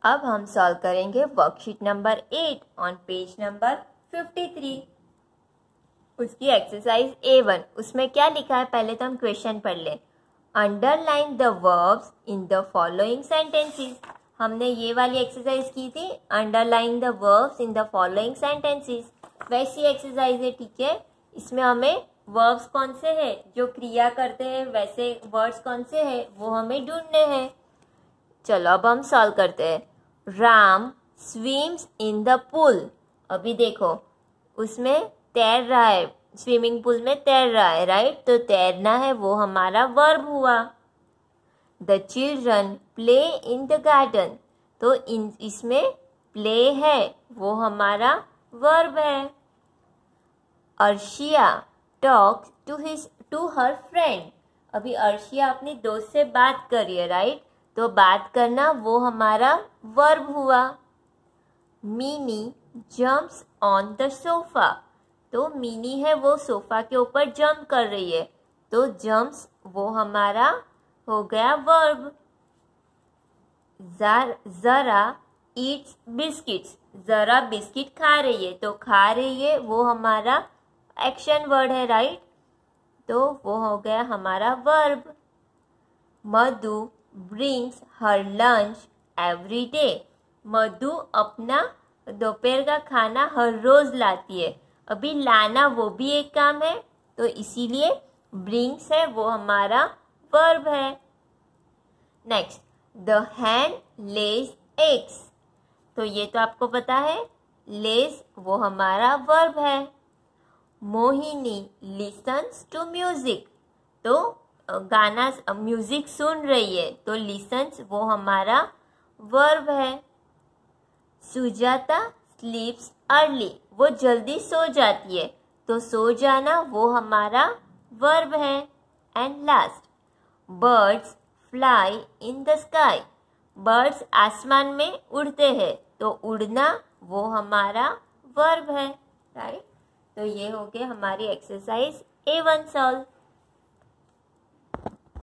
अब हम सॉल्व करेंगे worksheet number 8 on page number 53। उसकी एक्सरसाइज A1। उसमें क्या लिखा है पहले तो हम क्वेश्चन पढ़ लें। Underline the verbs in the following sentences. हमने ये वाली एक्सरसाइज की थी, underline the verbs in the following sentences. वैसी एक्सरसाइज है, ठीक है। इसमें हमें वर्ब्स कौन से हैं जो क्रिया करते हैं, वैसे वर्ड्स कौन से हैं वो हमें ढूंढने हैं। चलो अब हम सॉल्व करते हैं। Ram swims in the pool. अभी देखो उसमें तैर रहा है, स्विमिंग पूल में तैर रहा है, राइट। तो तैरना है वो हमारा वर्ब हुआ। The children play in the garden. तो इसमें प्ले है वो हमारा वर्ब है। Arshia talks to her friend. अभी अर्शिया अपनी दोस्त से बात कर रही है, राइट। तो बात करना वो हमारा वर्ब हुआ। मीनी जंप्स ऑन द सोफा। तो मीनी है वो सोफा के ऊपर जंप कर रही है, तो जंप्स वो हमारा हो गया वर्ब। जरा ईट्स बिस्किट्स। जरा बिस्किट खा रही है, तो खा रही है वो हमारा एक्शन वर्ड है, राइट। तो वो हो गया हमारा verb. Madhu brings her lunch every day. Madhu अपना दोपहर का खाना हर रोज लाती है। अभी लाना वो भी एक काम है, तो इसीलिए ब्रिंग्स है वो हमारा वर्ब है। Next, the hen lays eggs. तो ये तो आपको पता है, लेज वो हमारा वर्ब है। Mohini listens to music. तो गाना म्यूजिक सुन रही है, तो लिसन्स वो हमारा वर्ब है। Sujata sleeps early. वो जल्दी सो जाती है, तो सो जाना वो हमारा वर्ब है। And last, birds fly in the sky. Birds आसमान में उड़ते हैं, तो उड़ना वो हमारा वर्ब है, राइट। तो ये हो गया हमारी एक्सरसाइज A1 सॉल्व।